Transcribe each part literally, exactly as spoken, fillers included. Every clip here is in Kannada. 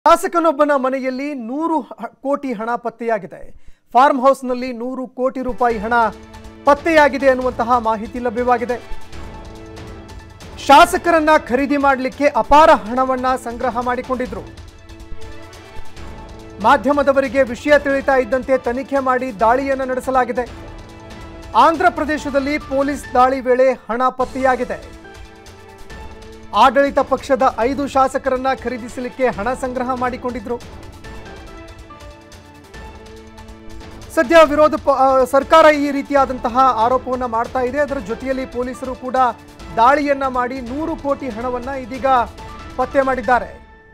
ಶಾಸಕನೊಬ್ಬನ ಮನೆಯಲ್ಲಿ ನೂರು ಕೋಟಿ ಹಣ ಪತ್ತೆಯಾಗಿದೆ. ಫಾರ್ಮ್ ಹೌಸ್ನಲ್ಲಿ ನೂರು ಕೋಟಿ ರೂಪಾಯಿ ಹಣ ಪತ್ತೆಯಾಗಿದೆ ಅನ್ನುವಂತಹ ಮಾಹಿತಿ ಲಭ್ಯವಾಗಿದೆ. ಶಾಸಕರನ್ನ ಖರೀದಿ ಮಾಡಲಿಕ್ಕೆ ಅಪಾರ ಹಣವನ್ನ ಸಂಗ್ರಹ ಮಾಡಿಕೊಂಡಿದ್ರು. ಮಾಧ್ಯಮದವರಿಗೆ ವಿಷಯ ತಿಳಿತಾ ಇದ್ದಂತೆ ತನಿಖೆ ಮಾಡಿ ದಾಳಿಯನ್ನು ನಡೆಸಲಾಗಿದೆ. ಆಂಧ್ರ ಪ್ರದೇಶದಲ್ಲಿ ಪೊಲೀಸ್ ದಾಳಿ ವೇಳೆ ಹಣ ಪತ್ತೆಯಾಗಿದೆ. ಆಡಳಿತ ಪಕ್ಷದ ಐದು ಶಾಸಕರನ್ನ ಖರೀದಿಸಲಿಕ್ಕೆ ಹಣ ಸಂಗ್ರಹ ಮಾಡಿಕೊಂಡಿದ್ರು. ಸದ್ಯ ವಿರೋಧ ಸರ್ಕಾರ ಈ ರೀತಿಯಾದಂತಹ ಆರೋಪವನ್ನ ಮಾಡ್ತಾ ಇದೆ. ಅದರ ಜೊತೆಯಲ್ಲಿ ಪೊಲೀಸರು ಕೂಡ ದಾಳಿಯನ್ನ ಮಾಡಿ ನೂರು ಕೋಟಿ ಹಣವನ್ನ ಇದೀಗ ಪತ್ತೆ ಮಾಡಿದ್ದಾರೆ.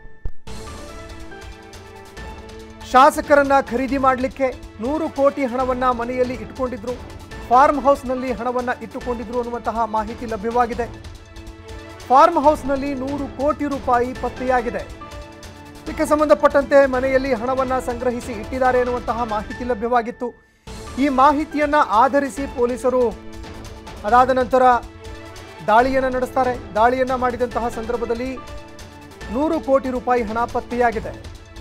ಶಾಸಕರನ್ನ ಖರೀದಿ ಮಾಡಲಿಕ್ಕೆ ನೂರು ಕೋಟಿ ಹಣವನ್ನ ಮನೆಯಲ್ಲಿ ಇಟ್ಟುಕೊಂಡಿದ್ರು. ಫಾರ್ಮ್ ಹೌಸ್ನಲ್ಲಿ ಹಣವನ್ನ ಇಟ್ಟುಕೊಂಡಿದ್ರು ಅನ್ನುವಂತಹ ಮಾಹಿತಿ ಲಭ್ಯವಾಗಿದೆ. ಫಾರ್ಮ್ ಹೌಸ್ನಲ್ಲಿ ನೂರು ಕೋಟಿ ರೂಪಾಯಿ ಪತ್ತೆಯಾಗಿದೆ. ಇದಕ್ಕೆ ಸಂಬಂಧಪಟ್ಟಂತೆ ಮನೆಯಲ್ಲಿ ಹಣವನ್ನ ಸಂಗ್ರಹಿಸಿ ಇಟ್ಟಿದ್ದಾರೆ ಎನ್ನುವಂತಹ ಮಾಹಿತಿ ಲಭ್ಯವಾಗಿತ್ತು. ಈ ಮಾಹಿತಿಯನ್ನ ಆಧರಿಸಿ ಪೊಲೀಸರು ಅದಾದ ನಂತರ ದಾಳಿಯನ್ನು ನಡೆಸ್ತಾರೆ. ದಾಳಿಯನ್ನ ಮಾಡಿದಂತಹ ಸಂದರ್ಭದಲ್ಲಿ ನೂರು ಕೋಟಿ ರೂಪಾಯಿ ಹಣ ಪತ್ತೆಯಾಗಿದೆ.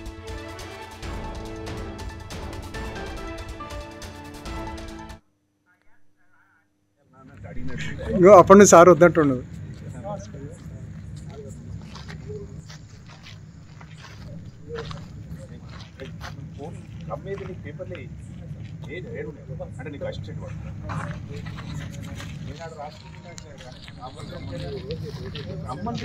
अपन सार वदनट्టు అమ్మేది నీ పేపర్లే ఏ రేడు అంటే నీకు అసిస్టెంట్ వాడు నేనాడు రాసుకుంటున్నా అమ్మంది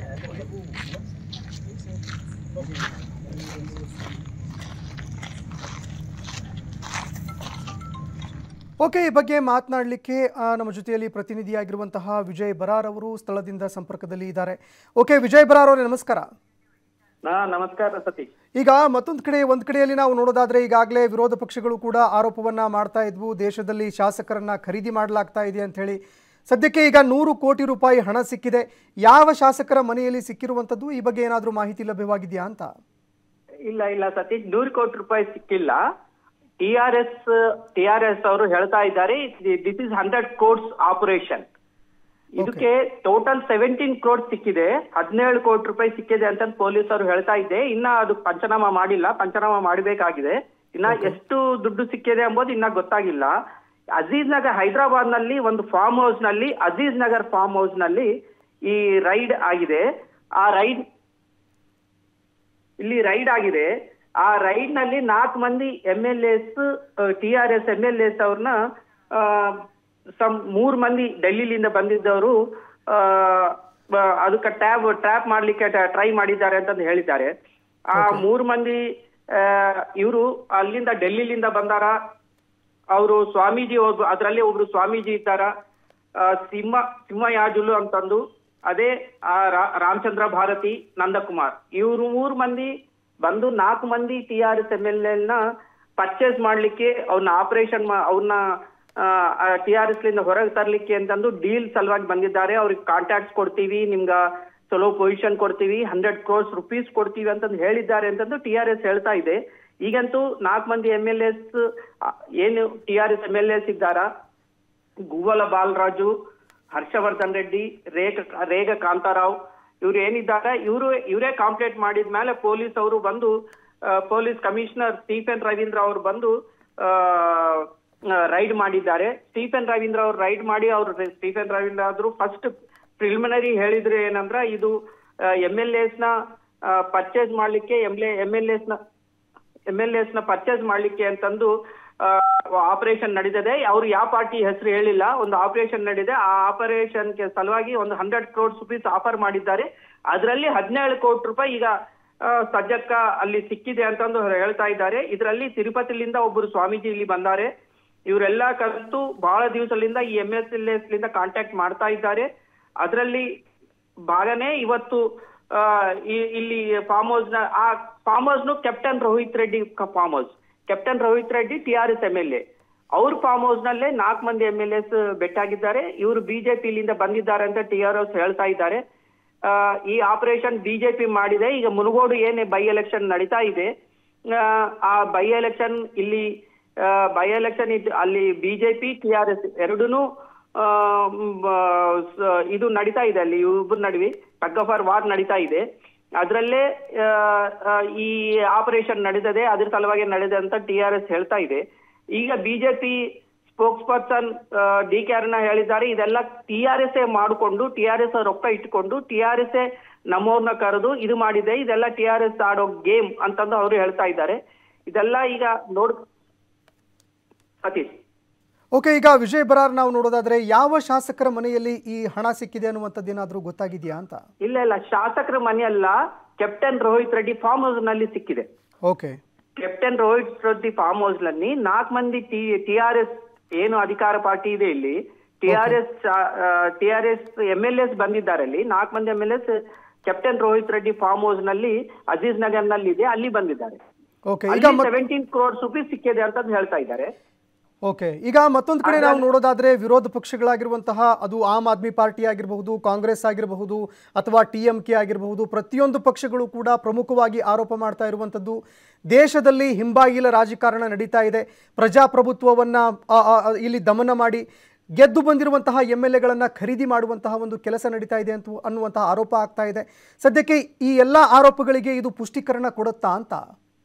ಓಕೆ, ಈ ಬಗ್ಗೆ ಮಾತನಾಡಲಿಕ್ಕೆ ನಮ್ಮ ಜೊತೆಯಲ್ಲಿ ಪ್ರತಿನಿಧಿಯಾಗಿರುವಂತಹ ವಿಜಯ್ ಬರಾರ್ ಅವರು ಸ್ಥಳದಿಂದ ಸಂಪರ್ಕದಲ್ಲಿ ಇದ್ದಾರೆ. ಓಕೆ ವಿಜಯ್ ಬರಾರ್ ಅವರೇ, ನಮಸ್ಕಾರ. ನಮಸ್ಕಾರ ಸತೀಶ್. ಈಗ ಮತ್ತೊಂದು ಕಡೆ ಒಂದ್ ಕಡೆಯಲ್ಲಿ ನಾವು ನೋಡೋದಾದ್ರೆ ಈಗಾಗಲೇ ವಿರೋಧ ಪಕ್ಷಗಳು ಕೂಡ ಆರೋಪವನ್ನ ಮಾಡ್ತಾ ಇದ್ವು, ದೇಶದಲ್ಲಿ ಶಾಸಕರನ್ನ ಖರೀದಿ ಮಾಡಲಾಗ್ತಾ ಇದೆ ಅಂತ ಹೇಳಿ. ಸದ್ಯಕ್ಕೆ ಈಗ ನೂರು ಕೋಟಿ ರೂಪಾಯಿ ಹಣ ಸಿಕ್ಕಿದೆ. ಯಾವ ಶಾಸಕರ ಮನೆಯಲ್ಲಿ ಸಿಕ್ಕಿರುವಂತದ್ದು, ಈ ಬಗ್ಗೆ ಏನಾದ್ರೂ ಮಾಹಿತಿ ಲಭ್ಯವಾಗಿದೆಯಾ ಅಂತ? ಇಲ್ಲ ಇಲ್ಲ ಸತೀಶ್, ನೂರು ಕೋಟಿ ರೂಪಾಯಿ ಸಿಕ್ಕಿಲ್ಲ. T R S T R S ಅವರು ಹೇಳ್ತಾ ಇದ್ದಾರೆ this is hundred crores operation. ಇದಕ್ಕೆ ಟೋಟಲ್ ಸೆವೆಂಟೀನ್ ಕ್ರೋಡ್ ಸಿಕ್ಕಿದೆ, ಹದಿನೇಳು ಕೋಟಿ ರೂಪಾಯಿ ಸಿಕ್ಕಿದೆ ಅಂತ ಪೊಲೀಸ್ ಅವರು ಹೇಳ್ತಾ ಇದ್ದೆ. ಇನ್ನ ಅದು ಪಂಚನಾಮ ಮಾಡಿಲ್ಲ, ಪಂಚನಾಮ ಮಾಡಬೇಕಾಗಿದೆ. ಇನ್ನ ಎಷ್ಟು ದುಡ್ಡು ಸಿಕ್ಕಿದೆ ಎಂಬುದು ಇನ್ನ ಗೊತ್ತಾಗಿಲ್ಲ. ಅಜೀಜ್ ನಗರ್ ಹೈದರಾಬಾದ್ ನಲ್ಲಿ ಒಂದು ಫಾರ್ಮ್ ಹೌಸ್ ನಲ್ಲಿ ಅಜೀಜ್ ನಗರ್ ಫಾರ್ಮ್ ಹೌಸ್ ನಲ್ಲಿ ಈ ರೈಡ್ ಆಗಿದೆ. ಆ ರೈಡ್ ಇಲ್ಲಿ ರೈಡ್ ಆಗಿದೆ. ಆ ರೈಡ್ ನಲ್ಲಿ ನಾಲ್ಕು ಮಂದಿ M L S T R S M L S ಅವ್ರನ್ನ ಸಮ್ ಮೂರ್ ಮಂದಿ ಡೆಲ್ಲಿಲಿಂದ ಬಂದಿದ್ದವರು ಅದಕ್ಕೆ ಟ್ಯಾಬ್ ಟ್ರ್ಯಾಪ್ ಮಾಡ್ಲಿಕ್ಕೆ ಟ್ರೈ ಮಾಡಿದ್ದಾರೆ ಅಂತಂದು ಹೇಳಿದ್ದಾರೆ. ಆ ಮೂರ್ ಮಂದಿ ಇವರು ಅಲ್ಲಿಂದ ಡೆಲ್ಲಿಲಿಂದ ಬಂದಾರ. ಅವರು ಸ್ವಾಮೀಜಿ ಒಬ್ರು, ಅದರಲ್ಲಿ ಒಬ್ರು ಸ್ವಾಮೀಜಿ ಇದ್ದಾರ, ಸಿಂಹ ಸಿಂಹಯಾಜುಲು ಅಂತಂದು, ಅದೇ ಆ ರಾಮಚಂದ್ರ ಭಾರತಿ, ನಂದಕುಮಾರ್, ಇವರು ಮೂರ್ ಮಂದಿ ಬಂದು ನಾಲ್ಕು ಮಂದಿ T R S M L L ನ ಪರ್ಚೇಸ್ ಮಾಡ್ಲಿಕ್ಕೆ ಅವ್ರನ್ನ ಆಪರೇಷನ್ ಅವ್ರನ್ನ ಟಿ ಆರ್ ಎಸ್ ಲಿಂದ ಹೊರಗೆ ತರ್ಲಿಕ್ಕೆ ಅಂತಂದು ಡೀಲ್ ಸಲುವಾಗಿ ಬಂದಿದ್ದಾರೆ. ಅವ್ರಿಗೆ ಕಾಂಟ್ಯಾಕ್ಟ್ಸ್ ಕೊಡ್ತೀವಿ, ನಿಮ್ಗ ಚಲೋ ಪೊಸಿಷನ್ ಕೊಡ್ತೀವಿ, ಹಂಡ್ರೆಡ್ ಕ್ರೋರ್ಸ್ ರುಪೀಸ್ ಕೊಡ್ತೀವಿ ಅಂತಂದು ಹೇಳಿದ್ದಾರೆ ಅಂತಂದು ಟಿ ಆರ್ ಎಸ್ ಹೇಳ್ತಾ ಇದೆ. ಈಗಂತೂ ನಾಲ್ಕು ಮಂದಿ ಎಂ ಎಲ್ ಎಸ್ ಏನು T R S M L S ಇದ್ದಾರ, ಗುವ್ವಲ ಬಾಲರಾಜು, ಹರ್ಷವರ್ಧನ್ ರೆಡ್ಡಿ, ರೇಖ ರೇಗ ಕಾಂತಾರಾವ್, ಇವ್ರು ಏನಿದ್ದಾರೆ ಇವರು ಇವರೇ ಕಾಂಪ್ಲೇಂಟ್ ಮಾಡಿದ ಮೇಲೆ ಪೊಲೀಸ್ ಅವರು ಬಂದು ಪೊಲೀಸ್ ಕಮಿಷನರ್ ಸ್ಟೀಫೆನ್ ರವೀಂದ್ರ ಅವರು ಬಂದು ರೈಡ್ ಮಾಡಿದ್ದಾರೆ. ಸ್ಟೀಫೆನ್ ರವೀಂದ್ರ ಅವರು ರೈಡ್ ಮಾಡಿ ಅವರು ಸ್ಟೀಫೆನ್ ರವೀಂದ್ರ ಆದ್ರು ಫಸ್ಟ್ ಪ್ರಿಲಿಮಿನರಿ ಹೇಳಿದ್ರು ಏನಂದ್ರ ಇದು ಎಂ ಎಲ್ ಎಸ್ ನ ಪರ್ಚೇಸ್ ಮಾಡ್ಲಿಕ್ಕೆ ಎಂ ಎಂ ಎಲ್ ಎಸ್ ನ ಎಂ ಎಲ್ ಎಸ್ ನ ಪರ್ಚೇಸ್ ಮಾಡ್ಲಿಕ್ಕೆ ಅಂತಂದು ಆಪರೇಷನ್ ನಡೀತದೆ. ಅವ್ರು ಯಾವ ಪಾರ್ಟಿ ಹೆಸರು ಹೇಳಿಲ್ಲ, ಒಂದು ಆಪರೇಷನ್ ನಡೀದೆ. ಆ ಆಪರೇಷನ್ ಗೆ ಸಲುವಾಗಿ ಒಂದು ಹಂಡ್ರೆಡ್ ಕ್ರೋಡ್ ರುಪೀಸ್ ಆಫರ್ ಮಾಡಿದ್ದಾರೆ. ಅದರಲ್ಲಿ ಹದಿನೇಳು ಕೋಟಿ ರೂಪಾಯಿ ಈಗ ಸದ್ಯಕ್ಕ ಅಲ್ಲಿ ಸಿಕ್ಕಿದೆ ಅಂತಂದು ಹೇಳ್ತಾ ಇದ್ದಾರೆ. ಇದರಲ್ಲಿ ತಿರುಪತಿಲಿಂದ ಒಬ್ಬರು ಸ್ವಾಮೀಜಿ ಇಲ್ಲಿ ಬಂದಾರೆ. ಇವರೆಲ್ಲ ಕಲಿತು ಬಹಳ ದಿವಸದಿಂದ ಈ ಎಂ ಎಸ್ ಎಲ್ ಎಸ್ ಲಿಂದ ಕಾಂಟ್ಯಾಕ್ಟ್ ಮಾಡ್ತಾ ಇದ್ದಾರೆ. ಅದರಲ್ಲಿ ಭಾಗನೇ ಇವತ್ತು ಇಲ್ಲಿ ಫಾರ್ಮ್ ಹೌಸ್ ನ ಆ ಫಾರ್ಮ್ ಹೌಸ್ ನು captain Rohit Reddy farm house captain Rohit Reddy T R S M L A ಅವ್ರ ಫಾರ್ಮ್ ಹೌಸ್ ನಲ್ಲೇ ನಾಲ್ಕು ಮಂದಿ ಎಂ ಎಲ್ ಎಸ್ ಬೆಟ್ಟಾಗಿದ್ದಾರೆ. ಇವರು ಬಿಜೆಪಿಲಿಂದ ಬಂದಿದ್ದಾರೆ ಅಂತ ಟಿ ಆರ್ ಎಸ್ ಹೇಳ್ತಾ ಇದ್ದಾರೆ. ಈ ಆಪರೇಷನ್ ಬಿಜೆಪಿ ಮಾಡಿದೆ. ಈಗ ಮುನಗೋಡು ಏನೇ ಬೈ ಎಲೆಕ್ಷನ್ ನಡೀತಾ ಇದೆ, ಆ ಬೈ ಎಲೆಕ್ಷನ್ ಇಲ್ಲಿ ಬೈ ಎಲೆಕ್ಷನ್ ಅಲ್ಲಿ ಬಿಜೆಪಿ ಟಿ ಆರ್ ಎಸ್ ಎರಡೂನು ಇದು ನಡೀತಾ ಇದೆ. ಅಲ್ಲಿ ಇಬ್ಬರ ನಡುವೆ ಟಗ್ ಆಫ್ ವಾರ್ ನಡೀತಾ ಇದೆ. ಅದರಲ್ಲೇ ಈ ಆಪರೇಷನ್ ನಡೆದಿದೆ, ಅದ್ರ ಸಲುವಾಗಿ ನಡೆದೆ ಅಂತ ಟಿ ಆರ್ ಎಸ್ ಹೇಳ್ತಾ ಇದೆ. ಈಗ BJP spokesperson D K Aruna ಹೇಳಿದ್ದಾರೆ, ಇದೆಲ್ಲ ಟಿ ಆರ್ ಎಸ್ ಮಾಡಿಕೊಂಡು ಟಿ ಆರ್ ಎಸ್ ರೊಕ್ಕ ಇಟ್ಕೊಂಡು ಟಿ ಆರ್ ಎಸ್ ನಮ್ಮವ್ರನ್ನ ಕರೆದು ಇದು ಮಾಡಿದೆ, ಇದೆಲ್ಲ ಟಿ ಆರ್ ಎಸ್ ಆಡೋ ಗೇಮ್ ಅಂತಂದು ಅವರು ಹೇಳ್ತಾ ಇದ್ದಾರೆ. ಇದೆಲ್ಲ ಈಗ ನೋಡ್ ಸತೀಶ್. ಓಕೆ, ಈಗ ವಿಜಯ್ ಬರಾರ್ ನಾವು ನೋಡೋದಾದ್ರೆ ಯಾವ ಶಾಸಕರ ಮನೆಯಲ್ಲಿ ಈ ಹಣ ಸಿಕ್ಕಿದೆ ಅನ್ನುವಂಥದ್ದು ಏನಾದರೂ ಗೊತ್ತಾಗಿದೆಯಾ ಅಂತ? ಇಲ್ಲ ಇಲ್ಲ, ಶಾಸಕರ ಮನೆಯಲ್ಲ, captain Rohit Reddy farm house ನಲ್ಲಿ ಸಿಕ್ಕಿದೆ. Okay, captain Rohit Reddy farm house ನಲ್ಲಿ ನಾಲ್ಕು ಮಂದಿ ಟಿ ಟಿ ಆರ್ ಎಸ್ ಏನು ಅಧಿಕಾರ ಪಾರ್ಟಿ ಇದೆ ಇಲ್ಲಿ, T R S T R S M L S ಬಂದಿದ್ದಾರೆ. ಅಲ್ಲಿ ನಾಲ್ಕು ಮಂದಿ M L S captain Rohit Reddy farm house ನಲ್ಲಿ ಅಜೀಜ್ ನಗರ್ ನಲ್ಲಿ ಇದೆ, ಅಲ್ಲಿ ಬಂದಿದ್ದಾರೆ. ಓಕೆ, ಈಗ ಸೆವೆಂಟೀನ್ ಕ್ರೋರ್ಸ್ ರುಪೀಸ್ ಸಿಕ್ಕಿದೆ ಅಂತ ಹೇಳ್ತಾ ಇದ್ದಾರೆ. ಓಕೆ, ಈಗ ಮತ್ತೊಂದು ಕಡೆ ನಾವು ನೋಡೋದಾದ್ರೆ ವಿರೋಧ ಪಕ್ಷಗಳಾಗಿರುವಂತಹ ಅದು ಆಮ್ ಆದ್ಮಿ ಪಾರ್ಟಿ ಆಗಿರಬಹುದು, ಕಾಂಗ್ರೆಸ್ ಆಗಿರಬಹುದು, ಅಥವಾ ಟಿ ಎಂ ಕೆ ಆಗಿರಬಹುದು, ಪ್ರತಿಯೊಂದು ಪಕ್ಷಗಳು ಕೂಡ ಪ್ರಮುಖವಾಗಿ ಆರೋಪ ಮಾಡ್ತಾ ಇರುವಂಥದ್ದು ದೇಶದಲ್ಲಿ ಹಿಂಬಾಗಿಲ ರಾಜಕಾರಣ ನಡೀತಾ ಇದೆ, ಪ್ರಜಾಪ್ರಭುತ್ವವನ್ನ ಇಲ್ಲಿ ದಮನ ಮಾಡಿ ಗೆದ್ದು ಬಂದಿರುವಂತಹ ಎಮ್ ಎಲ್ ಎಗಳನ್ನು ಖರೀದಿ ಮಾಡುವಂತಹ ಒಂದು ಕೆಲಸ ನಡೀತಾ ಇದೆ ಅಂತ ಅನ್ನುವಂತಹ ಆರೋಪ ಆಗ್ತಾ ಇದೆ. ಸದ್ಯಕ್ಕೆ ಈ ಎಲ್ಲ ಆರೋಪಗಳಿಗೆ ಇದು ಪುಷ್ಟೀಕರಣ ಕೊಡುತ್ತಾ ಅಂತ?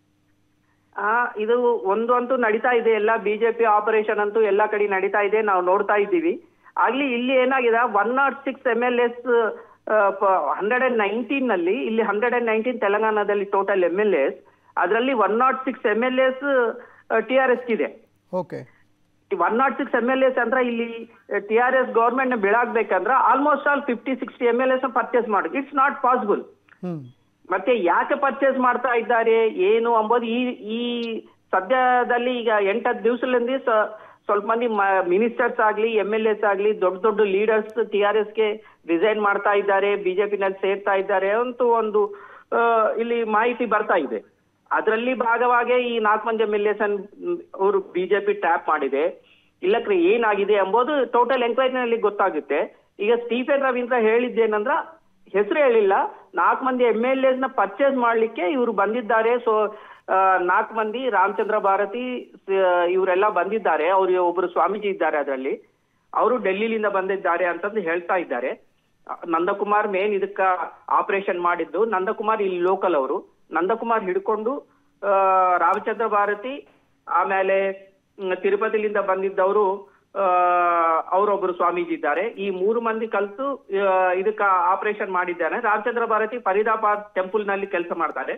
ಆ ಇದು ಒಂದು ಅಂತೂ ನಡೀತಾ ಇದೆ, ಎಲ್ಲ ಬಿಜೆಪಿ ಆಪರೇಷನ್ ಅಂತೂ ಎಲ್ಲಾ ಕಡೆ ನಡೀತಾ ಇದೆ, ನಾವು ನೋಡ್ತಾ ಇದ್ದೀವಿ. ಆಗ್ಲಿ ಇಲ್ಲಿ ಏನಾಗಿದೆ, one not six M L S hundred and nineteen ನಲ್ಲಿ, ಇಲ್ಲಿ ಹಂಡ್ರೆಡ್ ಅಂಡ್ ನೈನ್ಟೀನ್ ತೆಲಂಗಾಣದಲ್ಲಿ ಟೋಟಲ್ ಎಂ ಎಲ್ ಎಸ್, ಅದರಲ್ಲಿ one not six M L S T R S ಇದೆ. Okay, one not six M L S ಅಂದ್ರೆ ಇಲ್ಲಿ ಟಿ ಆರ್ ಎಸ್ ಗೌರ್ಮೆಂಟ್ ನ ಬೀಳಾಗ್ಬೇಕಂದ್ರೆ almost all fifty sixty M L S purchase ಮಾಡಿ, ಇಟ್ಸ್ ನಾಟ್ ಪಾಸಿಬಲ್. ಮತ್ತೆ ಯಾಕೆ ಪರ್ಚೇಸ್ ಮಾಡ್ತಾ ಇದ್ದಾರೆ ಏನು ಅಂಬೋದು ಈ ಈ ಸದ್ಯದಲ್ಲಿ ಈಗ ಎಂಟತ್ತು ದಿವಸದಿಂದ ಸ್ವಲ್ಪ ಮಂದಿ ಮಿನಿಸ್ಟರ್ಸ್ ಆಗ್ಲಿ ಎಂ ಎಲ್ ಎಸ್ ಆಗ್ಲಿ ದೊಡ್ಡ ದೊಡ್ಡ ಲೀಡರ್ಸ್ ಟಿ ಆರ್ ಎಸ್ ಗೆ ರಿಸೈನ್ ಮಾಡ್ತಾ ಇದ್ದಾರೆ, ಬಿಜೆಪಿನಲ್ಲಿ ಸೇರ್ತಾ ಇದ್ದಾರೆ ಅಂತೂ ಒಂದು ಇಲ್ಲಿ ಮಾಹಿತಿ ಬರ್ತಾ ಇದೆ. ಅದರಲ್ಲಿ ಭಾಗವಾಗಿ ಈ ನಾಲ್ಕು ಮಂದಿ ಎಂ ಎಲ್ ಎಸ್ ಅವರು ಬಿಜೆಪಿ ಟ್ಯಾಪ್ ಮಾಡಿದೆ. ಇಲ್ಲಕ್ರೆ ಏನಾಗಿದೆ ಎಂಬುದು ಟೋಟಲ್ ಎಂಕ್ವೈರಿನಲ್ಲಿ ಗೊತ್ತಾಗುತ್ತೆ. ಈಗ ಸ್ಟೀಫೆನ್ ರವೀಂದ್ರ ಹೇಳಿದ್ದೇನಂದ್ರ ಹೆಸರು ಹೇಳಿಲ್ಲ, ನಾಲ್ಕು ಮಂದಿ ಎಂ ಎಲ್ ಎಸ್ ನ ಪರ್ಚೇಸ್ ಮಾಡ್ಲಿಕ್ಕೆ ಇವರು ಬಂದಿದ್ದಾರೆ. ಸೊ ನಾಲ್ಕು ಮಂದಿ ರಾಮಚಂದ್ರ ಭಾರತಿ ಇವರೆಲ್ಲ ಬಂದಿದ್ದಾರೆ, ಅವ್ರು ಒಬ್ರು ಸ್ವಾಮೀಜಿ ಇದ್ದಾರೆ ಅದರಲ್ಲಿ, ಅವರು ಡೆಲ್ಲಿಲಿಂದ ಬಂದಿದ್ದಾರೆ ಅಂತಂದು ಹೇಳ್ತಾ ಇದ್ದಾರೆ. ನಂದಕುಮಾರ್ ಮೇನ್ ಇದಕ್ಕ ಆಪರೇಷನ್ ಮಾಡಿದ್ದು, ನಂದಕುಮಾರ್ ಇಲ್ಲಿ ಲೋಕಲ್ ಅವರು. ನಂದಕುಮಾರ್ ಹಿಡ್ಕೊಂಡು ರಾಮಚಂದ್ರ ಭಾರತಿ ಆಮೇಲೆ ತಿರುಪತಿಲಿಂದ ಬಂದಿದ್ದವರು ಅವರೊಬ್ಬರು ಸ್ವಾಮೀಜಿ ಇದ್ದಾರೆ. ಈ ಮೂರು ಮಂದಿ ಕಲ್ತು ಇದಕ್ಕ ಆಪರೇಷನ್ ಮಾಡಿದ್ದಾನೆ. ರಾಮಚಂದ್ರ ಭಾರತಿ ಫರೀದಾಬಾದ್ ಟೆಂಪಲ್ ನಲ್ಲಿ ಕೆಲಸ ಮಾಡ್ತಾರೆ.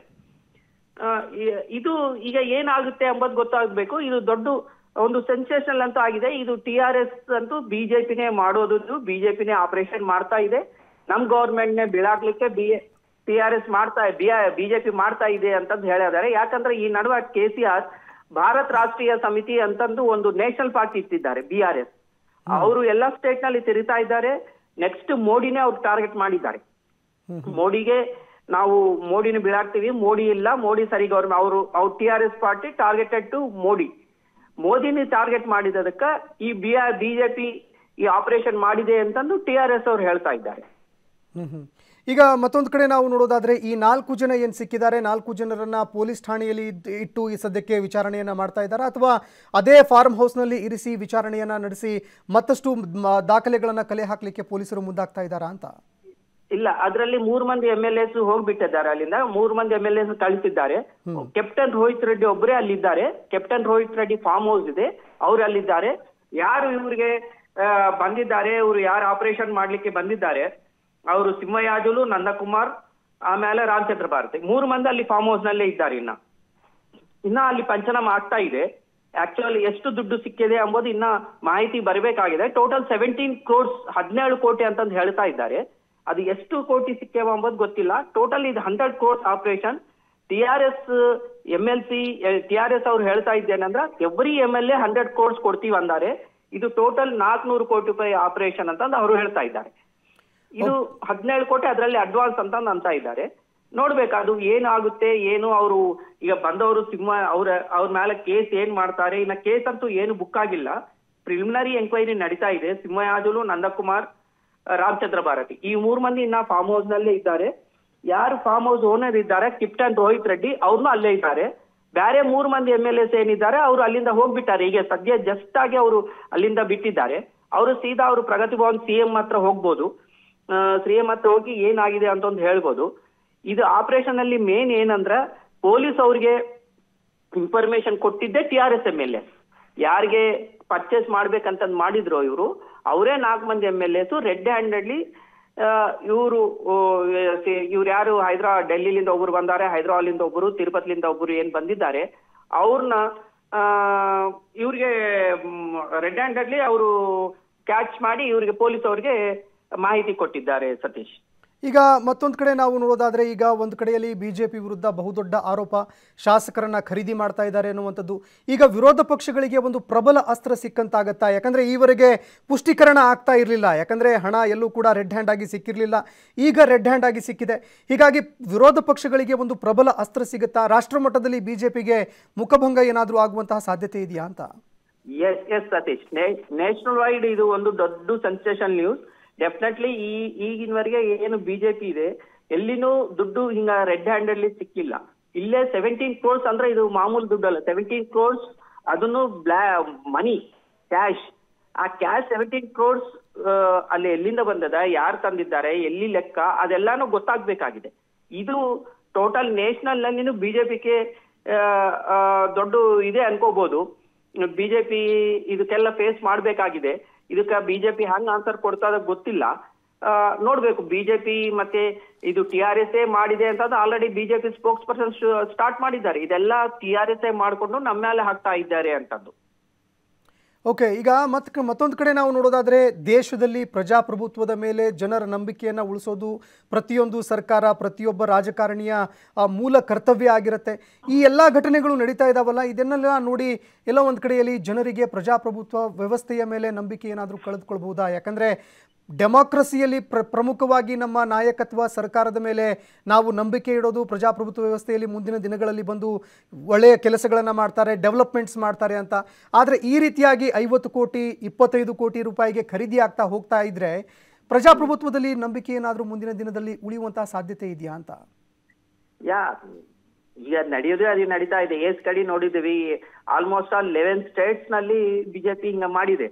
ಇದು ಈಗ ಏನಾಗುತ್ತೆ ಎಂಬುದು ಗೊತ್ತಾಗಬೇಕು. ಇದು ದೊಡ್ಡ ಒಂದು ಸೆನ್ಸೇಷನಲ್ ಅಂತೂ ಆಗಿದೆ. ಇದು ಟಿ ಆರ್ ಎಸ್ ಅಂತೂ ಬಿಜೆಪಿನೇ ಮಾಡೋದು, ಬಿಜೆಪಿನೇ ಆಪರೇಷನ್ ಮಾಡ್ತಾ ಇದೆ. ನಮ್ ಗವರ್ಮೆಂಟ್ ನೇ ಬೀಳಾಕ್ಲಿಕ್ಕೆ ಬಿ ಟಿ ಆರ್ ಎಸ್ ಮಾಡ್ತಾ ಬಿಜೆಪಿ ಮಾಡ್ತಾ ಇದೆ ಅಂತಂದು ಹೇಳಿದ್ದಾರೆ. ಯಾಕಂದ್ರೆ ಈ ನಡುವೆ ಕೆ ಸಿ ಆರ್ ಭಾರತ್ ರಾಷ್ಟ್ರೀಯ ಸಮಿತಿ ಅಂತಂದು ಒಂದು ನ್ಯಾಷನಲ್ ಪಾರ್ಟಿ ಇಟ್ಟಿದ್ದಾರೆ ಬಿ ಆರ್ ಎಸ್. ಅವರು ಎಲ್ಲಾ ಸ್ಟೇಟ್ ನಲ್ಲಿ ತಿರುಗ್ತಾ ಇದ್ದಾರೆ. ನೆಕ್ಸ್ಟ್ ಮೋಡಿನೇ ಅವ್ರು ಟಾರ್ಗೆಟ್ ಮಾಡಿದ್ದಾರೆ. ಮೋಡಿಗೆ ನಾವು ಮೋಡಿನ ಬೀಳಾಕ್ತಿವಿ, ಮೋಡಿ ಇಲ್ಲ, ಮೋಡಿ ಸರಿ ಗೌರ್ಮೆಂಟ್ ಅವರು ಅವ್ರು T R S party targeted to Modi. ಮೋದಿನಿ ಟಾರ್ಗೆಟ್ ಮಾಡಿದದಕ್ಕ ಈ ಬಿ ಆರ್ ಬಿಜೆಪಿ ಈ ಆಪರೇಷನ್ ಮಾಡಿದೆ ಅಂತಂದು ಟಿ ಆರ್ ಎಸ್ ಅವ್ರು ಹೇಳ್ತಾ ಇದ್ದಾರೆ. ಈಗ ಮತ್ತೊಂದು ಕಡೆ ನಾವು ನೋಡೋದಾದ್ರೆ ಈ ನಾಲ್ಕು ಜನ ಏನು ಸಿಕ್ಕಿದ್ದಾರೆ, ನಾಲ್ಕು ಜನರನ್ನ ಪೊಲೀಸ್ ಠಾಣೆಯಲ್ಲಿ ಇಟ್ಟು ಈ ಸದ್ಯಕ್ಕೆ ವಿಚಾರಣೆಯನ್ನ ಮಾಡ್ತಾ ಇದ್ದಾರೆ, ಅಥವಾ ಅದೇ ಫಾರ್ಮ್ ಹೌಸ್ನಲ್ಲಿ ಇರಿಸಿ ವಿಚಾರಣೆಯನ್ನ ನಡೆಸಿ ಮತ್ತಷ್ಟು ದಾಖಲೆಗಳನ್ನ ಕಲೆ ಹಾಕ್ಲಿಕ್ಕೆ ಪೊಲೀಸರು ಮುಂದಾಗ್ತಾ ಇದ್ದಾರಾ ಅಂತ? ಇಲ್ಲ, ಅದರಲ್ಲಿ ಮೂರು ಮಂದಿ ಎಂ ಎಲ್ ಎಸ್ ಹೋಗ್ಬಿಟ್ಟಿದ್ದಾರೆ. ಅಲ್ಲಿಂದ ಮೂರು ಮಂದಿ ಎಂ ಎಲ್ ಎಸ್ ಕಳಿಸಿದ್ದಾರೆ. ಕೆಪ್ಟನ್ ರೋಹಿತ್ ರೆಡ್ಡಿ ಒಬ್ಬರೇ ಅಲ್ಲಿದ್ದಾರೆ. Captain Rohit Reddy farm house ಇದೆ, ಅವ್ರು ಅಲ್ಲಿದ್ದಾರೆ. ಯಾರು ಇವ್ರಿಗೆ ಬಂದಿದ್ದಾರೆ, ಇವರು ಯಾರು ಆಪರೇಷನ್ ಮಾಡ್ಲಿಕ್ಕೆ ಬಂದಿದ್ದಾರೆ, ಅವರು ಸಿಂಹಯಾಜುಲು, ನಂದಕುಮಾರ್, ಆಮೇಲೆ ರಾಮಚಂದ್ರ ಭಾರತಿ, ಮೂರು ಮಂದಿ ಅಲ್ಲಿ ಫಾರ್ಮ್ ಹೌಸ್ ನಲ್ಲೇ ಇದ್ದಾರೆ. ಇನ್ನ ಇನ್ನ ಅಲ್ಲಿ ಪಂಚನಾಮ ಆಗ್ತಾ ಇದೆ. ಆಕ್ಚುಲಿ ಎಷ್ಟು ದುಡ್ಡು ಸಿಕ್ಕಿದೆ ಎಂಬುದು ಇನ್ನ ಮಾಹಿತಿ ಬರಬೇಕಾಗಿದೆ. ಟೋಟಲ್ ಸೆವೆಂಟೀನ್ ಕ್ರೋರ್ಸ್ ಹದಿನೇಳು ಕೋಟಿ ಅಂತಂದು ಹೇಳ್ತಾ ಇದ್ದಾರೆ. ಅದು ಎಷ್ಟು ಕೋಟಿ ಸಿಕ್ಕೇವ ಎಂಬುದು ಗೊತ್ತಿಲ್ಲ. ಟೋಟಲ್ ಇದು hundred crores operation. T R S M L C T R S ಅವ್ರು ಹೇಳ್ತಾ ಇದ್ದೇನಂದ್ರ every M L A hundred crores ಕೊಡ್ತೀವಿ ಅಂದಾರೆ. ಇದು ಟೋಟಲ್ ನಾಲ್ಕನೂರು ಕೋಟಿ ರೂಪಾಯಿ ಆಪರೇಷನ್ ಅಂತಂದು ಅವರು ಹೇಳ್ತಾ ಇದ್ದಾರೆ. ಇದು ಹದಿನೇಳು ಕೋಟಿ ಅದರಲ್ಲಿ ಅಡ್ವಾನ್ಸ್ ಅಂತ ಅಂತ ಇದ್ದಾರೆ. ನೋಡ್ಬೇಕು ಅದು ಏನಾಗುತ್ತೆ ಏನು. ಅವರು ಈಗ ಬಂದವರು ಸಿಂಹ ಅವ್ರ ಅವ್ರ ಮೇಲೆ ಕೇಸ್ ಏನ್ ಮಾಡ್ತಾರೆ. ಇನ್ನ ಕೇಸ್ ಅಂತೂ ಏನು ಬುಕ್ ಆಗಿಲ್ಲ. ಪ್ರಿಲಿಮಿನರಿ ಎಂಕ್ವೈರಿ ನಡೀತಾ ಇದೆ. ಸಿಂಹಯಾಜುಲು, ನಂದಕುಮಾರ್, ರಾಮಚಂದ್ರ ಭಾರತಿ ಈ ಮೂರು ಮಂದಿ ಇನ್ನ ಫಾರ್ಮ್ ಹೌಸ್ ನಲ್ಲೇ ಇದ್ದಾರೆ. ಯಾರು ಫಾರ್ಮ್ ಹೌಸ್ ಓನರ್ ಇದ್ದಾರೆ ಕೆಪ್ಟನ್ ರೋಹಿತ್ ರೆಡ್ಡಿ, ಅವ್ರನ್ನೂ ಅಲ್ಲೇ ಇದ್ದಾರೆ. ಬೇರೆ ಮೂರು ಮಂದಿ ಎಂ ಎಲ್ ಎಸ್ ಏನಿದ್ದಾರೆ ಅವರು ಅಲ್ಲಿಂದ ಹೋಗ್ಬಿಟ್ಟಾರೆ. ಈಗ ಸದ್ಯ ಜಸ್ಟ್ ಆಗಿ ಅವರು ಅಲ್ಲಿಂದ ಬಿಟ್ಟಿದ್ದಾರೆ. ಅವರು ಸೀದಾ ಅವರು ಪ್ರಗತಿ ಭವನ್ ಸಿ ಎಂ ಹತ್ರ ಹೋಗ್ಬೋದು. ಸಿ ಎಂ ಹತ್ರ ಹೋಗಿ ಏನಾಗಿದೆ ಅಂತ ಒಂದು ಹೇಳ್ಬೋದು. ಇದು ಆಪರೇಷನ್ ಅಲ್ಲಿ ಮೇನ್ ಏನಂದ್ರ ಪೊಲೀಸ್ ಅವ್ರಿಗೆ ಇನ್ಫಾರ್ಮೇಶನ್ ಕೊಟ್ಟಿದ್ದೆ T R S M L S. ಯಾರಿಗೆ ಪರ್ಚೇಸ್ ಮಾಡ್ಬೇಕಂತ ಮಾಡಿದ್ರು ಇವರು, ಅವರೇ ನಾಲ್ಕು ಮಂದಿ M L S red handedly ಇವರು ಇವ್ರು ಯಾರು ಹೈದ್ರಾ ಡೆಲ್ಲಿಲಿಂದ ಒಬ್ರು ಬಂದಾರೆ, ಹೈದರಾಬಾದ್ಲಿಂದ ಒಬ್ರು, ತಿರುಪತಿಲಿಂದ ಒಬ್ರು ಏನ್ ಬಂದಿದ್ದಾರೆ ಅವ್ರನ್ನ ಆ ಇವ್ರಿಗೆ ರೆಡ್ ಹ್ಯಾಂಡೆಡ್ಲಿ ಅವರು ಕ್ಯಾಚ್ ಮಾಡಿ ಇವ್ರಿಗೆ ಪೊಲೀಸ್ ಅವ್ರಿಗೆ ಮಾಹಿತಿ ಕೊಟ್ಟಿದ್ದಾರೆ ಸತೀಶ್. ಈಗ ಮತ್ತೊಂದು ಕಡೆ ನಾವು ನೋಡೋದಾದರೆ, ಈಗ ಒಂದು ಕಡೆಯಲ್ಲಿ ಬಿ ಜೆ ಪಿ ವಿರುದ್ಧ ಬಹುದೊಡ್ಡ ಆರೋಪ, ಶಾಸಕರನ್ನ ಖರೀದಿ ಮಾಡ್ತಾ ಇದ್ದಾರೆ ಅನ್ನುವಂಥದ್ದು. ಈಗ ವಿರೋಧ ಪಕ್ಷಗಳಿಗೆ ಒಂದು ಪ್ರಬಲ ಅಸ್ತ್ರ ಸಿಕ್ಕಂತಾಗತ್ತಾ? ಯಾಕಂದರೆ ಈವರೆಗೆ ಪುಷ್ಟೀಕರಣ ಆಗ್ತಾ ಇರಲಿಲ್ಲ, ಯಾಕಂದರೆ ಹಣ ಎಲ್ಲೂ ಕೂಡ ರೆಡ್ ಹ್ಯಾಂಡ್ ಆಗಿ ಸಿಕ್ಕಿರಲಿಲ್ಲ, ಈಗ ರೆಡ್ ಹ್ಯಾಂಡ್ ಆಗಿ ಸಿಕ್ಕಿದೆ. ಹೀಗಾಗಿ ವಿರೋಧ ಪಕ್ಷಗಳಿಗೆ ಒಂದು ಪ್ರಬಲ ಅಸ್ತ್ರ ಸಿಗುತ್ತಾ? ರಾಷ್ಟ್ರ ಮಟ್ಟದಲ್ಲಿ ಬಿ ಜೆ ಪಿಗೆ ಮುಖಭಂಗ ಏನಾದರೂ ಆಗುವಂತಹ ಸಾಧ್ಯತೆ ಇದೆಯಾ ಅಂತ? S S Satish, national wide ಇದು ಒಂದು ದೊಡ್ಡ ಸೆನ್ಸೇಷನ್ ನ್ಯೂಸ್. ಡೆಫಿನೆಟ್ಲಿ ಈ ಈಗಿನವರೆಗೆ ಏನು ಬಿಜೆಪಿ ಇದೆ ಎಲ್ಲಿನೂ ದುಡ್ಡು ಹಿಂಗ ರೆಡ್ ಹ್ಯಾಂಡೆಡ್ಲಿ ಸಿಕ್ಕಿಲ್ಲ. ಇಲ್ಲೇ ಸೆವೆಂಟೀನ್ ಕ್ರೋರ್ಸ್ ಅಂದ್ರೆ ಇದು ಮಾಮೂಲು ದುಡ್ಡು ಅಲ್ಲ, ಸೆವೆಂಟೀನ್ ಕ್ರೋರ್ಸ್ ಅದನ್ನು ಬ್ಲಾ ಮನಿ ಕ್ಯಾಶ್. ಆ ಕ್ಯಾಶ್ ಸೆವೆಂಟೀನ್ ಕ್ರೋರ್ಸ್ ಅಲ್ಲಿ ಎಲ್ಲಿಂದ ಬಂದದ, ಯಾರು ತಂದಿದ್ದಾರೆ, ಎಲ್ಲಿ ಲೆಕ್ಕ, ಅದೆಲ್ಲಾನು ಗೊತ್ತಾಗ್ಬೇಕಾಗಿದೆ. ಇದು ಟೋಟಲ್ ನ್ಯಾಷನಲ್ ನಲ್ಲಿ ಬಿಜೆಪಿಗೆ ದೊಡ್ಡ ಇದೆ ಅನ್ಕೋಬಹುದು. ಬಿಜೆಪಿ ಇದಕ್ಕೆಲ್ಲ ಫೇಸ್ ಮಾಡ್ಬೇಕಾಗಿದೆ. ಇದಕ್ಕ ಬಿಜೆಪಿ ಹಂಗ ಆನ್ಸರ್ ಕೊಡ್ತಾ ಗೊತ್ತಿಲ್ಲ, ನೋಡ್ಬೇಕು. ಬಿಜೆಪಿ ಮತ್ತೆ ಇದು ಟಿ ಆರ್ ಎಸ್ ಎ ಮಾಡಿದೆ ಅಂತ already BJP spokesperson start ಮಾಡಿದ್ದಾರೆ. ಇದೆಲ್ಲ ಟಿ ಆರ್ ಎಸ್ ಎ ಮಾಡಿಕೊಂಡು ನಮ್ಮ ಮೇಲೆ ಹಾಕ್ತಾ ಇದ್ದಾರೆ ಅಂತದ್ದು. ಓಕೆ, ಈಗ ಮತ್ತೆ ಮತ್ತೊಂದು ಕಡೆ ನಾವು ನೋಡೋದಾದರೆ, ದೇಶದಲ್ಲಿ ಪ್ರಜಾಪ್ರಭುತ್ವದ ಮೇಲೆ ಜನರ ನಂಬಿಕೆಯನ್ನು ಉಳಿಸೋದು ಪ್ರತಿಯೊಂದು ಸರ್ಕಾರ, ಪ್ರತಿಯೊಬ್ಬ ರಾಜಕಾರಣಿಯ ಮೂಲ ಕರ್ತವ್ಯ ಆಗಿರುತ್ತೆ. ಈ ಎಲ್ಲ ಘಟನೆಗಳು ನಡೀತಾ ಇದ್ದಾವಲ್ಲ, ಇದನ್ನೆಲ್ಲ ನೋಡಿ ಎಲ್ಲ ಒಂದು ಕಡೆಯಲ್ಲಿ ಜನರಿಗೆ ಪ್ರಜಾಪ್ರಭುತ್ವ ವ್ಯವಸ್ಥೆಯ ಮೇಲೆ ನಂಬಿಕೆ ಏನಾದರೂ ಕಳೆದುಕೊಳ್ಬಹುದಾ? ಯಾಕಂದರೆ ಡೆಮಾಕ್ರಸಿಯಲ್ಲಿ ಪ್ರ ಪ್ರಮುಖವಾಗಿ ನಮ್ಮ ನಾಯಕತ್ವ, ಸರ್ಕಾರದ ಮೇಲೆ ನಾವು ನಂಬಿಕೆ ಇಡೋದು, ಪ್ರಜಾಪ್ರಭುತ್ವ ವ್ಯವಸ್ಥೆಯಲ್ಲಿ ಮುಂದಿನ ದಿನಗಳಲ್ಲಿ ಬಂದು ಒಳ್ಳೆಯ ಕೆಲಸಗಳನ್ನು ಮಾಡ್ತಾರೆ, ಡೆವಲಪ್ಮೆಂಟ್ಸ್ ಮಾಡ್ತಾರೆ ಅಂತ. ಆದರೆ ಈ ರೀತಿಯಾಗಿ ಐವತ್ತು ಕೋಟಿ ಇಪ್ಪತ್ತೈದು ಕೋಟಿ ರೂಪಾಯಿಗೆ ಖರೀದಿ ಆಗ್ತಾ ಹೋಗ್ತಾ ಇದ್ರೆ ಪ್ರಜಾಪ್ರಭುತ್ವದಲ್ಲಿ ನಂಬಿಕೆ ಏನಾದರೂ ಮುಂದಿನ ದಿನದಲ್ಲಿ ಉಳಿಯುವಂತಹ ಸಾಧ್ಯತೆ ಇದೆಯಾ ಅಂತ? ಯಾ ಈಗ ನಡೆಯೋದೇ ಅದು ನಡೀತಾ ಇದೆ. ಏಸ್ ಕಡೆ ನೋಡಿದ್ದೀವಿ, ಆಲ್ಮೋಸ್ಟ್ ಆಲ್ ಲೆವೆನ್ ಸ್ಟೇಟ್ಸ್ ನಲ್ಲಿ ಬಿಜೆಪಿ ಹಿಂಗ ಮಾಡಿದೆ.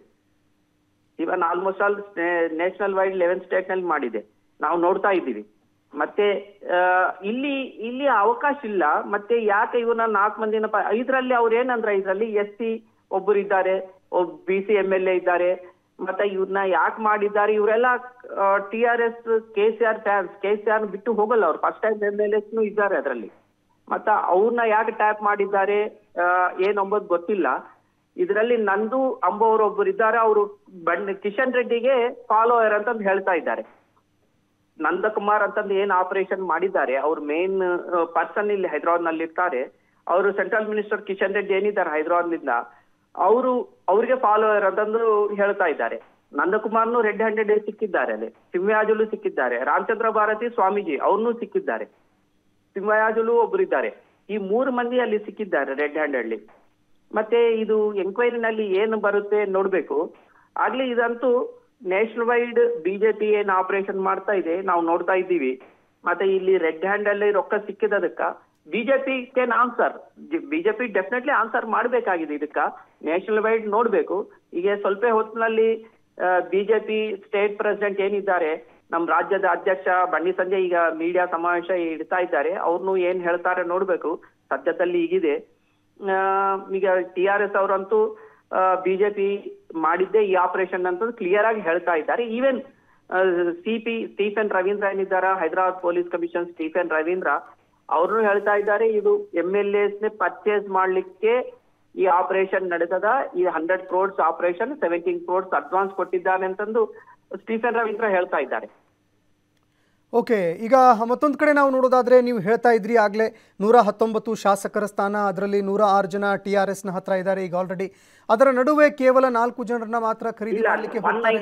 Even almost all national wide eleven state ನಲ್ಲಿ ಮಾಡಿದೆ, ನಾವು ನೋಡ್ತಾ ಇದ್ದೀವಿ. ಮತ್ತೆ ಇಲ್ಲಿ ಇಲ್ಲಿ ಅವಕಾಶ ಇಲ್ಲ. ಮತ್ತೆ ಯಾಕೆ ಇವನ್ನ ನಾಲ್ಕು ಮಂದಿನ ಇದರಲ್ಲಿ ಅವ್ರು ಏನಂದ್ರೆ, ಇದರಲ್ಲಿ ಎಸ್ ಸಿ ಒಬ್ಬರು ಇದ್ದಾರೆ, ಒಬ್ಬ B C M L A ಇದ್ದಾರೆ. ಮತ್ತೆ ಇವ್ರನ್ನ ಯಾಕೆ ಮಾಡಿದ್ದಾರೆ, ಇವರೆಲ್ಲ T R S K C R fans. K C R ಬಿಟ್ಟು ಹೋಗಲ್ಲ ಅವ್ರು, first time M L S ಇದ್ದಾರೆ ಅದರಲ್ಲಿ. ಮತ್ತ ಅವ್ರನ್ನ ಯಾಕೆ ಟ್ಯಾಪ್ ಮಾಡಿದ್ದಾರೆ ಏನೊಂಬದ್ ಗೊತ್ತಿಲ್ಲ. ಇದರಲ್ಲಿ ನಂದು ಅಂಬೋರು ಒಬ್ಬರು ಇದ್ದಾರೆ, ಅವರು ಬಂಡ್ ಕಿಶನ್ ರೆಡ್ಡಿಗೆ ಫಾಲೋಯರ್ ಅಂತಂದು ಹೇಳ್ತಾ ಇದ್ದಾರೆ. ನಂದಕುಮಾರ್ ಅಂತಂದು ಏನ್ ಆಪರೇಷನ್ ಮಾಡಿದ್ದಾರೆ, ಅವ್ರ ಮೇನ್ ಪರ್ಸನ್ ಇಲ್ಲಿ ಹೈದರಾಬಾದ್ ನಲ್ಲಿ ಇರ್ತಾರೆ. ಅವರು ಸೆಂಟ್ರಲ್ ಮಿನಿಸ್ಟರ್ ಕಿಶನ್ ರೆಡ್ಡಿ ಏನಿದ್ದಾರೆ ಹೈದರಾಬಾದ್ನಿಂದ, ಅವರು ಅವ್ರಿಗೆ ಫಾಲೋಯರ್ ಅಂತಂದು ಹೇಳ್ತಾ ಇದ್ದಾರೆ. ನಂದಕುಮಾರ್ನು ರೆಡ್ ಹ್ಯಾಂಡೆಡ್ ಸಿಕ್ಕಿದ್ದಾರೆ, ಅಲ್ಲಿ ಸಿಂಹಯಾಜುಲು ಸಿಕ್ಕಿದ್ದಾರೆ, ರಾಮಚಂದ್ರ ಭಾರತಿ ಸ್ವಾಮೀಜಿ ಅವ್ರನ್ನೂ ಸಿಕ್ಕಿದ್ದಾರೆ, ಸಿಂಹಯಾಜುಲು ಒಬ್ರು ಇದ್ದಾರೆ. ಈ ಮೂರು ಮಂದಿ ಅಲ್ಲಿ ಸಿಕ್ಕಿದ್ದಾರೆ ರೆಡ್ ಹ್ಯಾಂಡೆಡ್ಲಿ. ಮತ್ತೆ ಇದು ಎಂಕ್ವೈರಿನಲ್ಲಿ ಏನು ಬರುತ್ತೆ ನೋಡ್ಬೇಕು. ಆಗ್ಲಿ ಇದಂತೂ ನ್ಯಾಷನಲ್ ವೈಡ್ ಬಿಜೆಪಿ ಏನ್ ಆಪರೇಷನ್ ಮಾಡ್ತಾ ಇದೆ ನಾವು ನೋಡ್ತಾ ಇದ್ದೀವಿ. ಮತ್ತೆ ಇಲ್ಲಿ ರೆಡ್ ಹ್ಯಾಂಡ್ ಅಲ್ಲಿ ರೊಕ್ಕ ಸಿಕ್ಕಿದದಕ್ಕ BJP can answer. BJP definitely answer ಮಾಡ್ಬೇಕಾಗಿದೆ ಇದಕ್ಕ. ನ್ಯಾಷನಲ್ ವೈಡ್ ನೋಡ್ಬೇಕು. ಈಗ ಸ್ವಲ್ಪ ಹೊತ್ತಿನಲ್ಲಿ ಬಿಜೆಪಿ ಸ್ಟೇಟ್ ಪ್ರೆಸಿಡೆಂಟ್ ಏನಿದ್ದಾರೆ, ನಮ್ ರಾಜ್ಯದ ಅಧ್ಯಕ್ಷ ಬಂಡಿ ಸಂಜಯ್ ಈಗ ಮೀಡಿಯಾ ಸಮಾವೇಶ ಇಡ್ತಾ ಇದ್ದಾರೆ. ಅವ್ರನ್ನು ಏನ್ ಹೇಳ್ತಾರೆ ನೋಡ್ಬೇಕು. ಸದ್ಯದಲ್ಲಿ ಈಗಿದೆ. ಈಗ ಟಿ ಆರ್ ಎಸ್ ಅವರಂತೂ ಬಿಜೆಪಿ ಮಾಡಿದ್ದೆ ಈ ಆಪರೇಷನ್ ಅಂತ ಕ್ಲಿಯರ್ ಆಗಿ ಹೇಳ್ತಾ ಇದ್ದಾರೆ. Even C P Stephen Ravindra ಏನಿದ್ದಾರ, Hyderabad police commission Stephen Ravindra, ಅವ್ರನ್ನು ಹೇಳ್ತಾ ಇದ್ದಾರೆ ಇದು ಎಂ ಎಲ್ ಎಸ್ ನೇ ಪರ್ಚೇಸ್ ಮಾಡ್ಲಿಕ್ಕೆ ಈ ಆಪರೇಷನ್ ನಡೆದದ. ಈ hundred crores operation seventeen crores advance ಕೊಟ್ಟಿದ್ದಾನೆ ಅಂತಂದು ಸ್ಟೀಫೆನ್ ರವೀಂದ್ರ ಹೇಳ್ತಾ ಇದ್ದಾರೆ. ಓಕೆ, ಈಗ ಮತ್ತೊಂದು ಕಡೆ ನಾವು ನೋಡೋದಾದರೆ, ನೀವು ಹೇಳ್ತಾ ಇದ್ರಿ ಆಗಲೇ ನೂರ ಹತ್ತೊಂಬತ್ತು ಶಾಸಕರ ಸ್ಥಾನ, ಅದರಲ್ಲಿ ನೂರ ಆರು ಜನ ಟಿ ಆರ್ ಎಸ್ನ ಹತ್ರ ಇದ್ದಾರೆ ಈಗ ಆಲ್ರೆಡಿ. ಅದರ ನಡುವೆ ಕೇವಲ ನಾಲ್ಕು ಜನರನ್ನ ಮಾತ್ರ ಖರೀದಿ ಮಾಡಲಿಕ್ಕೆ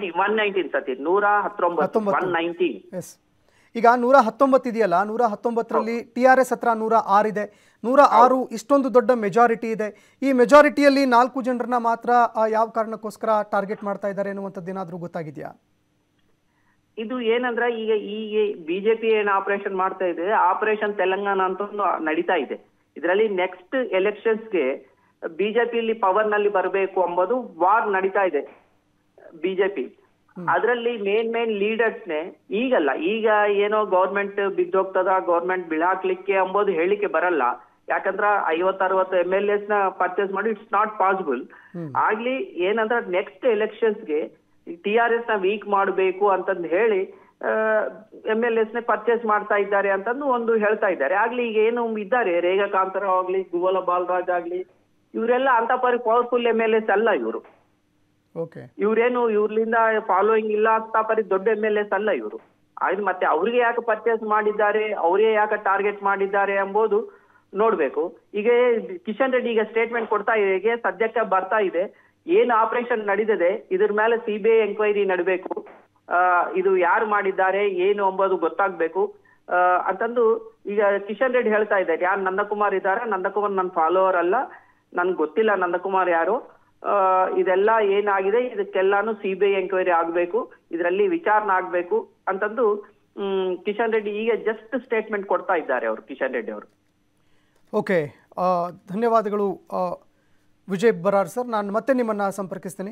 ಎಸ್ ಈಗ ನೂರ ಹತ್ತೊಂಬತ್ತು ಇದೆಯಲ್ಲ, ನೂರ ಹತ್ತೊಂಬತ್ತರಲ್ಲಿ ಟಿ ಆರ್ ಎಸ್ ಹತ್ರ ನೂರ ಆರು ಇದೆ. ನೂರ ಆರು ಇಷ್ಟೊಂದು ದೊಡ್ಡ ಮೆಜಾರಿಟಿ ಇದೆ. ಈ ಮೆಜಾರಿಟಿಯಲ್ಲಿ ನಾಲ್ಕು ಜನರನ್ನ ಮಾತ್ರ ಯಾವ ಕಾರಣಕ್ಕೋಸ್ಕರ ಟಾರ್ಗೆಟ್ ಮಾಡ್ತಾ ಇದ್ದಾರೆ ಅನ್ನುವಂಥದ್ದು ಏನಾದರೂ ಗೊತ್ತಾಗಿದೆಯಾ? ಇದು ಏನಂದ್ರ, ಈಗ ಈಗ ಬಿಜೆಪಿ ಏನ್ ಆಪರೇಷನ್ ಮಾಡ್ತಾ ಇದೆ, ಆಪರೇಷನ್ ತೆಲಂಗಾಣ ಅಂತ ನಡೀತಾ ಇದೆ. ಇದರಲ್ಲಿ ನೆಕ್ಸ್ಟ್ ಎಲೆಕ್ಷನ್ಸ್ಗೆ ಬಿಜೆಪಿಯಲ್ಲಿ ಪವರ್ ನಲ್ಲಿ ಬರಬೇಕು ಎಂಬುದು ವಾರ್ ನಡೀತಾ ಇದೆ ಬಿಜೆಪಿ. ಅದರಲ್ಲಿ ಮೇನ್ ಮೇನ್ ಲೀಡರ್ಸ್ನೇ ಈಗಲ್ಲ, ಈಗ ಏನೋ ಗೌರ್ಮೆಂಟ್ ಬಿದ್ದೋಗ್ತದ, ಗೌರ್ಮೆಂಟ್ ಬೀಳಾಕ್ಲಿಕ್ಕೆ ಅಂಬೋದು ಹೇಳಿಕೆ ಬರಲ್ಲ. ಯಾಕಂದ್ರ ಐವತ್ ಅರವತ್ತು ಎಂ ಎಲ್ ಎಸ್ ನ ಪರ್ಚೇಸ್ ಮಾಡಿ ಇಟ್ಸ್ ನಾಟ್ ಪಾಸಿಬಲ್. ಆಗ್ಲಿ ಏನಂದ್ರ ನೆಕ್ಸ್ಟ್ ಎಲೆಕ್ಷನ್ಸ್ಗೆ ಟಿ ಆರ್ ಎಸ್ ನ ವೀಕ್ ಮಾಡಬೇಕು ಅಂತಂದು ಹೇಳಿ ಎಂ ಎಲ್ ಎಸ್ ನೇ ಪರ್ಚೇಸ್ ಮಾಡ್ತಾ ಇದ್ದಾರೆ ಅಂತಂದು ಒಂದು ಹೇಳ್ತಾ ಇದ್ದಾರೆ. ಆಗ್ಲಿ ಈಗ ಏನು ಇದ್ದಾರೆ ರೇಖಾ ಕಾಂತರಾವ್ ಆಗ್ಲಿ, ಗುವಲ ಬಾಲರಾಜ್ ಆಗ್ಲಿ, ಇವರೆಲ್ಲ ಅಂತ ಪರಿ ಪವರ್ಫುಲ್ ಎಂ ಎಲ್ ಎಸ್ ಅಲ್ಲ ಇವರು. ಇವ್ರೇನು ಇವ್ರಲಿಂದ ಫಾಲೋಯಿಂಗ್ ಇಲ್ಲ ಅಂತ ಪರಿ ದೊಡ್ಡ ಎಂ ಎಲ್ ಎಸ್ ಅಲ್ಲ ಇವರು. ಆಯ್ತು, ಮತ್ತೆ ಅವ್ರಿಗೆ ಯಾಕೆ ಪರ್ಚೇಸ್ ಮಾಡಿದ್ದಾರೆ, ಅವರೇ ಯಾಕೆ ಟಾರ್ಗೆಟ್ ಮಾಡಿದ್ದಾರೆ ಎಂಬುದು ನೋಡ್ಬೇಕು. ಈಗ ಕಿಶನ್ ರೆಡ್ಡಿ ಈಗ ಸ್ಟೇಟ್ಮೆಂಟ್ ಕೊಡ್ತಾ ಇದೆ, ಸದ್ಯಕ್ಕೆ ಬರ್ತಾ ಇದೆ, ಏನು ಆಪರೇಷನ್ ನಡೆದಿದೆ ಇದ್ರ ಮೇಲೆ ಸಿ ಬಿ ಐ ಎಂಕ್ವೈರಿ ನಡಬೇಕು, ಇದು ಯಾರು ಮಾಡಿದ್ದಾರೆ ಏನು ಎಂಬುದು ಗೊತ್ತಾಗ್ಬೇಕು ಅಂತಂದು ಈಗ ಕಿಶನ್ ರೆಡ್ಡಿ ಹೇಳ್ತಾ ಇದ್ದಾರೆ. ಯಾರು ನಂದಕುಮಾರ್ ಇದ್ದಾರೆ, ನಂದಕುಮಾರ್ ನನ್ನ ಫಾಲೋವರ್ ಅಲ್ಲ, ನನ್ಗೆ ಗೊತ್ತಿಲ್ಲ ನಂದಕುಮಾರ್ ಯಾರು, ಇದೆಲ್ಲ ಏನಾಗಿದೆ ಇದಕ್ಕೆಲ್ಲಾನು ಸಿ ಬಿ ಐ ಎಂಕ್ವೈರಿ ಆಗ್ಬೇಕು, ಇದರಲ್ಲಿ ವಿಚಾರಣೆ ಆಗ್ಬೇಕು ಅಂತಂದು ಹ್ಮ್ ಕಿಶನ್ ರೆಡ್ಡಿ ಈಗ ಜಸ್ಟ್ ಸ್ಟೇಟ್ಮೆಂಟ್ ಕೊಡ್ತಾ ಇದ್ದಾರೆ ಅವರು, ಕಿಶನ್ ರೆಡ್ಡಿ ಅವರು. ಓಕೆ, ಧನ್ಯವಾದಗಳು ವಿಜಯ್ ಬರಾರ್ ಸರ್. ನಾನು ಮತ್ತೆ నిమ్మನ್ನ సంప్రదిస్తాను.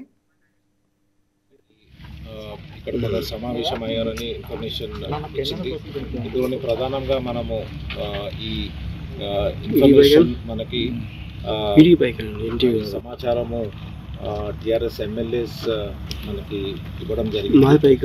ఇక్కడ మన సమావేశమయ్యారని ఇన్ఫర్మేషన్ వచ్చింది. ఇందులోని ప్రధానంగా మనము ఈ ఇన్ఫర్మేషన్ మనకి సమాచారము టిఆర్ఎస్ ఎమ్మెల్యేస్ మనకి ఇవ్వడం జరిగింది.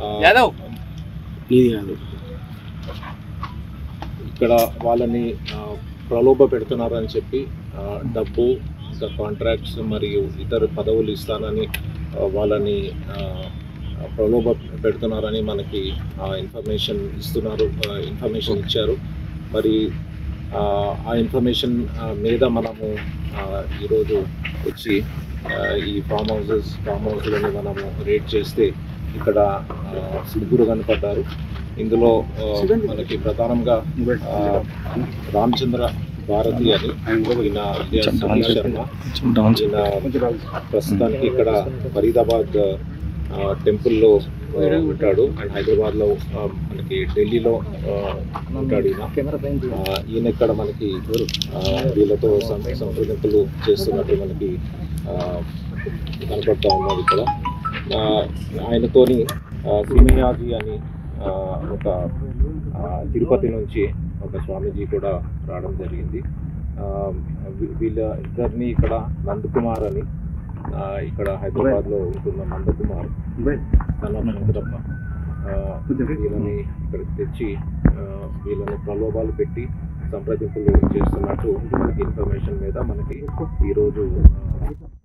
ఇక్కడ వాళ్ళని ప్రలోభ పెడుతున్నారని చెప్పి డబ్బు, ఇంకా కాంట్రాక్ట్స్ మరియు ఇతర పదవులు ఇస్తానని వాళ్ళని ప్రలోభ పెడుతున్నారని మనకి ఇన్ఫర్మేషన్ ఇస్తున్నారు, ఇన్ఫర్మేషన్ ఇచ్చారు. మరి ఆ ఇన్ఫర్మేషన్ మీద మనము ఈరోజు వచ్చి ఈ ఫామ్ హౌసెస్ ఫామ్ హౌస్లని మనము రేట్ చేస్తే ఇక్కడ ముగ్గురు కనపడ్డారు. ఇందులో మనకి ప్రధానంగా రామచంద్ర భారతి అని ఈయన సతీష్ శర్మ, ఈయన ప్రస్తుతానికి ఇక్కడ ఫరీదాబాద్ టెంపుల్లో ఉంటాడు అండ్ హైదరాబాద్లో మనకి ఢిల్లీలో ఉంటాడు ఈయన. ఈయన ఇక్కడ మనకి వీళ్ళతో సంప్రదింపులు చేస్తున్నట్టు మనకి కనపడతా ఉన్నారు. ఇక్కడ ఆయనతోని సిమియాజీ అని ఒక తిరుపతి నుంచి ఒక స్వామీజీ కూడా రావడం జరిగింది. వీళ్ళ ఇద్దరిని ఇక్కడ నందకుమార్ అని ఇక్కడ హైదరాబాద్లో ఉంటున్న నందకుమార్ తన వెంకటప్ప వీళ్ళని ఇక్కడికి తెచ్చి వీళ్ళని ప్రలోభాలు పెట్టి సంప్రదింపులు చేస్తున్నట్టు మనకి ఇన్ఫర్మేషన్ మీద మనకి ఈరోజు